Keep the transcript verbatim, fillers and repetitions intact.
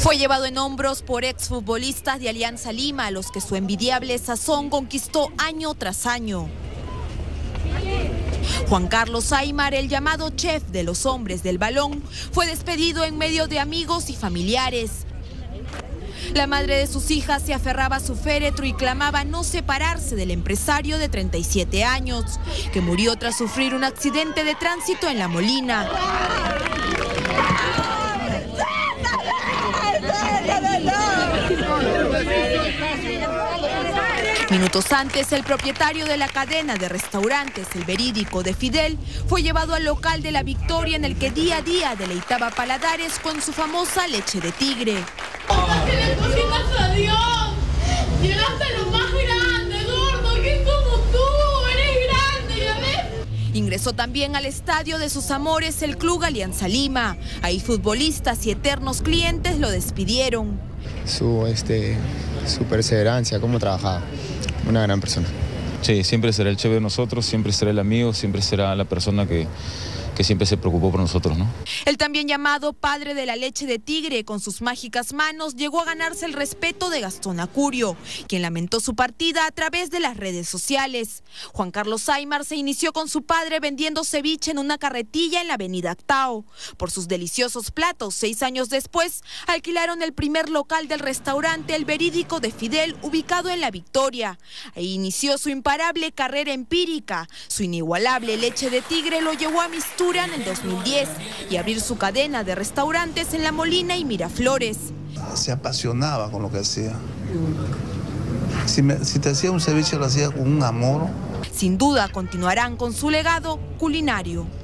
Fue llevado en hombros por exfutbolistas de Alianza Lima, a los que su envidiable sazón conquistó año tras año. Juan Carlos Aimar, el llamado chef de los hombres del balón, fue despedido en medio de amigos y familiares. La madre de sus hijas se aferraba a su féretro y clamaba no separarse del empresario de treinta y siete años, que murió tras sufrir un accidente de tránsito en La Molina. Minutos antes, el propietario de la cadena de restaurantes El Verídico de Fidel fue llevado al local de La Victoria, en el que día a día deleitaba paladares con su famosa leche de tigre. ¿Qué le cocinas a Dios? Llegaste a lo más grande, gordo, que es como tú, eres grande, ¿ya ves? Ingresó también al estadio de sus amores, el Club Alianza Lima. Ahí futbolistas y eternos clientes lo despidieron. Su, este, su perseverancia, cómo trabajaba, una gran persona. Sí, siempre será el chef de nosotros, siempre será el amigo, siempre será la persona que, que siempre se preocupó por nosotros, ¿no? El también llamado padre de la leche de tigre, con sus mágicas manos, llegó a ganarse el respeto de Gastón Acurio, quien lamentó su partida a través de las redes sociales. Juan Carlos Aimar se inició con su padre vendiendo ceviche en una carretilla en la avenida Actao. Por sus deliciosos platos, seis años después, alquilaron el primer local del restaurante El Verídico de Fidel, ubicado en La Victoria. Ahí inició su imparable carrera empírica. Su inigualable leche de tigre lo llevó a Mistura en el dos mil diez y abrir su cadena de restaurantes en La Molina y Miraflores. Se apasionaba con lo que hacía. Si, me, si te hacía un ceviche, lo hacía con un amor. Sin duda continuarán con su legado culinario.